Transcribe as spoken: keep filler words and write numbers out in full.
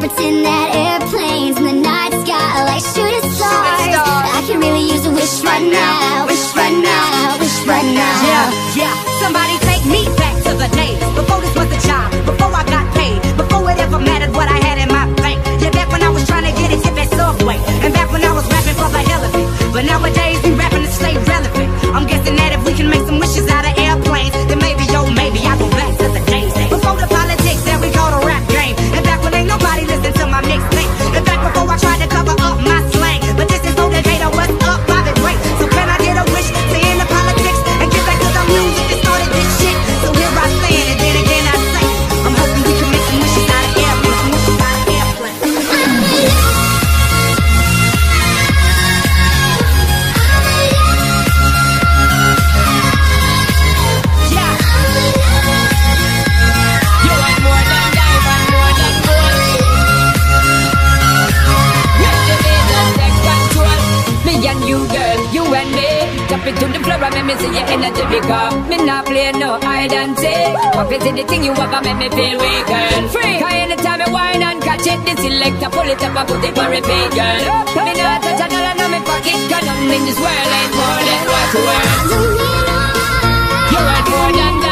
pilots in that airplanes in the night sky like shooting stars. I can really use a wish right now, wish right now, wish right now. Yeah, yeah, somebody take me back to the days before this was a job, before I got paid, before it ever mattered what I had in my bank. Yeah, back when I was trying to get a hit at Subway, and back when I was rapping for the hell of it. But nowadays we rapping to stay relevant. I'm guessing that if we can make some wishes out of airplanes, then maybe, yo, maybe I go back to the days before the politics that we call the rap game, and back when ain't nobody listened to my mixtape, and back before I tried to cover up my slang. But this is so Decatur, what's up, Bobby Ray? So can I get a wish to end the politics and get back to the music that started this shit? So here I stand, and then again I say, I'm hoping we can make some wishes out of airplanes, wishes out of airplanes. To the floor and make me see your energy because me not play no hide and seek. What is the thing you have and make me feel weak, girl? Free. Cause anytime I whine and catch it, the selector pull it up and put it for repeat, girl. Me not touch another in my pocket, cause nothing in this world ain't more than what you earn. You earn more than that.